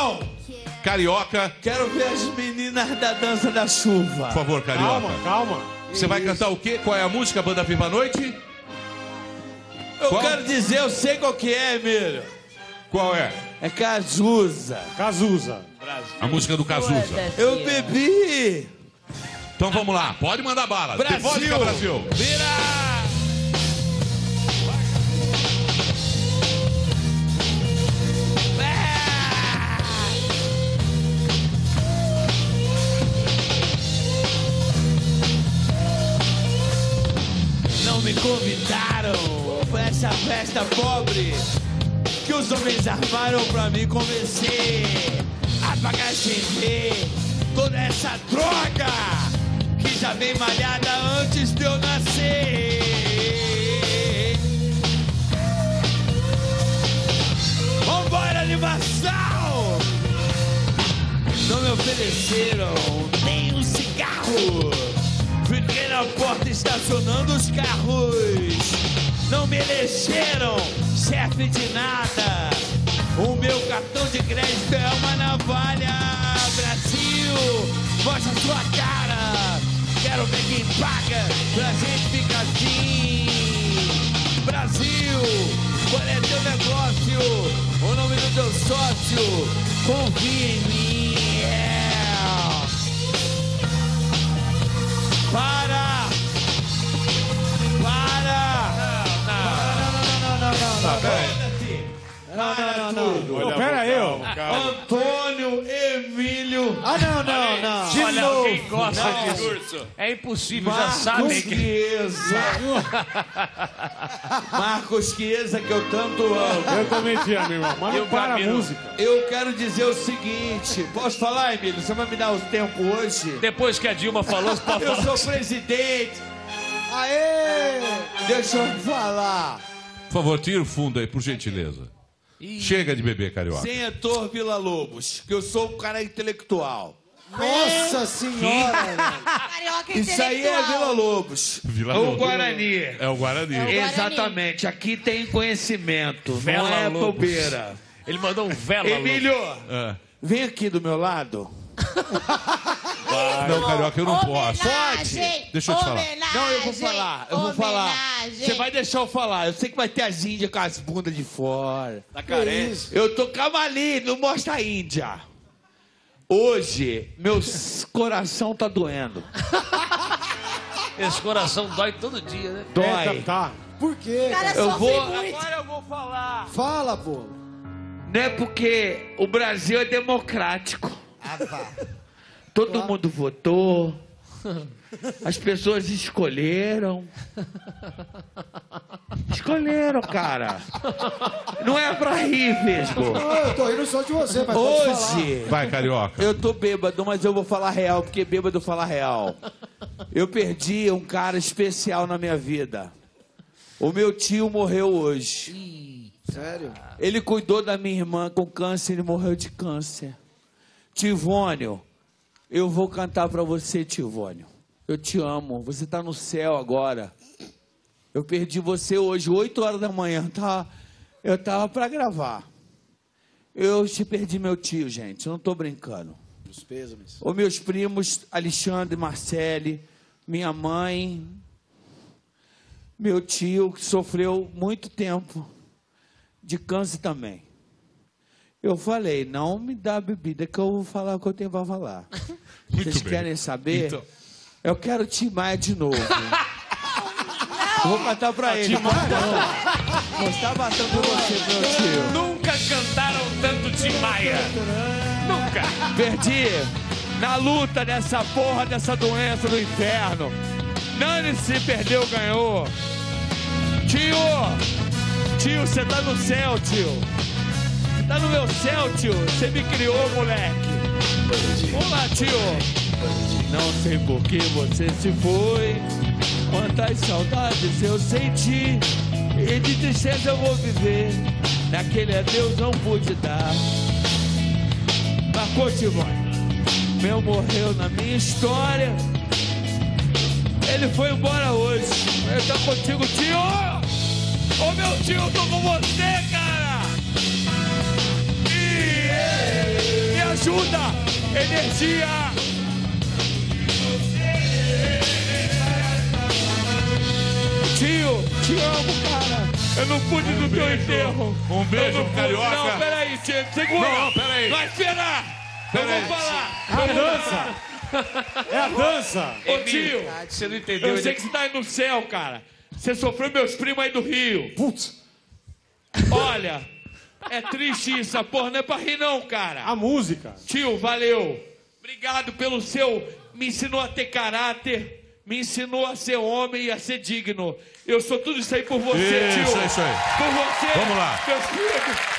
Não! Carioca. Quero ver as meninas da dança da chuva. Por favor, Carioca. Calma. Você vai cantar o quê? Qual é a música, Banda Viva a Noite? Eu quero dizer, eu sei qual que é, Emílio. Qual é? É Cazuza. A música do Cazuza. Eu bebi. Então vamos lá, pode mandar bala. Brasil. Vodka, Brasil. Vira! Não me convidaram pra essa festa pobre que os homens armaram pra me convencer a pagar sem ver toda essa droga que já vem malhada antes de eu nascer. Vambora, animação! Não me ofereceram nem um cigarro. Fiquei na porta estacionando os carros. Não me elegeram chefe de nada. O meu cartão de crédito é uma navalha. Brasil, mostra sua cara. Quero ver quem paga pra gente ficar assim. Brasil, qual é teu negócio? O nome do teu sócio? Confia em mim. Para! Não, pera aí, Antônio Emílio. Não. De Olha, novo. quem gosta disso? É impossível, já sabem que... Marcos Chiesa, que eu tanto amo. Eu também te amo, irmão. Mas não para a música. Eu quero dizer o seguinte. Posso falar, Emílio? Você vai me dar o tempo hoje? Depois que a Dilma falou, você pode Eu falar. sou presidente. Aê! Deixa eu falar. Por favor, tira o fundo aí, por gentileza. Chega de beber, Carioca. Sem Heitor Villa-Lobos, que eu sou um cara intelectual. Nossa senhora! Carioca Isso aí é Villa-Lobos. Villa-Lobos. O Guarani. É o Guarani. Exatamente. Aqui tem conhecimento, Vela não é Lobos. bobeira. Ele mandou um vela. Emílio, É. vem aqui do meu lado. Não, Carioca, eu não posso. Pode. Deixa eu te falar. Não, eu vou falar. Eu vou falar. Você vai deixar eu falar. Eu sei que vai ter as índias com as bundas de fora. Tá carente. Eu tô... Calma ali, não mostra a Índia. Hoje, meu coração tá doendo. Esse coração dói todo dia, né? Dói. Tá. Por quê? Cara, Eu sofre vou... muito. Agora eu vou falar. Fala, pô. Não é porque o Brasil é democrático. Todo mundo votou. As pessoas escolheram. Escolheram, cara. Não é pra rir, Vesgo. Não, eu tô rindo só de você, mas pode falar. Hoje, Vai, Carioca. eu tô bêbado, mas eu vou falar real, porque bêbado fala real. Eu perdi um cara especial na minha vida. O meu tio morreu hoje. Sério? Ele cuidou da minha irmã com câncer, ele morreu de câncer. Tivônio, eu vou cantar pra você, Tivônio. Eu te amo, você tá no céu agora. Eu perdi você hoje, 8 horas da manhã, tá? Eu tava pra gravar. Eu te perdi, meu tio, gente, eu não tô brincando. Os pêsames. Os meus primos, Alexandre, Marcele, minha mãe, meu tio, que sofreu muito tempo de câncer também. Eu falei, não me dá bebida que eu vou falar o que eu tenho para falar. Vocês bem. querem saber? Então. Eu quero Tim Maia de novo. Vou cantar pra ele. Vou estar batendo pra você, meu tio. Nunca cantaram tanto Tim Maia. Nunca. Perdi na luta dessa porra, dessa doença do inferno. Nani se perdeu, ganhou. Tio, você tá no céu, tio. Você tá no meu céu, tio. Você me criou, moleque. Vamos lá, tio. Não sei por que você se foi. Quantas saudades eu senti. E de tristeza eu vou viver. Naquele adeus não pude dar. Marcou, Tivônio. Meu morreu na minha história. Ele foi embora hoje. Eu tô contigo, tio. Ô, meu tio, eu tô com você, cara. ajuda, energia. Tio, te amo, cara. Eu não pude no teu enterro. Um beijo, carioca. Não, peraí, tio, segura. Não, peraí. Vai esperar. Eu vou falar. É a dança. É a dança. Ô, tio, Você não entendeu? eu sei que você tá aí no céu, cara. Você sofreu meus primos aí do Rio. Putz, Olha, é triste isso, a porra. Não é pra rir não, cara. a música. Tio, valeu. Obrigado pelo seu... Me ensinou a ter caráter, me ensinou a ser homem e a ser digno. Eu sou tudo isso aí por você, Isso, tio. é isso aí. Por você. Vamos lá. Meus filhos.